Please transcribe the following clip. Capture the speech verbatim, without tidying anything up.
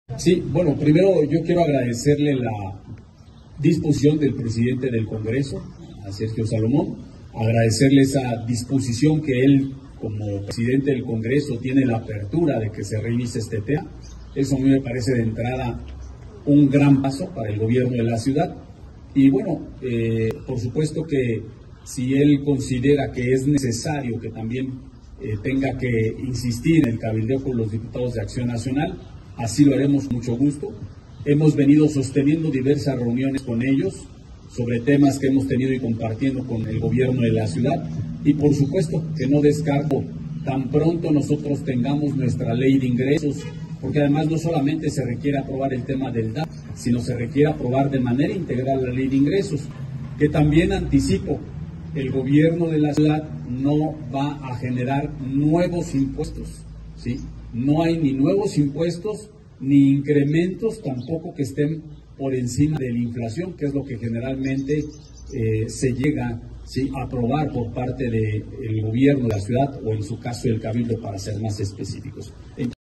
Sí, bueno, primero yo quiero agradecerle la disposición del presidente del Congreso, a Sergio Salomón, agradecerle esa disposición que él, como presidente del Congreso, tiene la apertura de que se reinicie este tema. Eso a mí me parece de entrada un gran paso para el gobierno de la ciudad. Y bueno, eh, por supuesto que si él considera que es necesario que también eh, tenga que insistir en el cabildeo con los diputados de Acción Nacional, así lo haremos con mucho gusto. Hemos venido sosteniendo diversas reuniones con ellos sobre temas que hemos tenido y compartiendo con el gobierno de la ciudad. Y por supuesto que no descarto, tan pronto nosotros tengamos nuestra ley de ingresos, porque además no solamente se requiere aprobar el tema del D A P, sino se requiere aprobar de manera integral la ley de ingresos, que también anticipo, el gobierno de la ciudad no va a generar nuevos impuestos, ¿sí? No hay ni nuevos impuestos, ni incrementos tampoco que estén por encima de la inflación, que es lo que generalmente eh, se llega, ¿sí?, a aprobar por parte del gobierno de la ciudad o en su caso el cabildo, para ser más específicos.